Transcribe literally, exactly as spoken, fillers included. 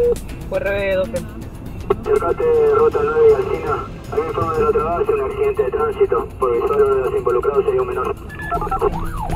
Fue R B doce. Cercate ruta nueve y Alcina. Hay informe de la otra base, un accidente de tránsito. Por visual uno de los involucrados sería un menor.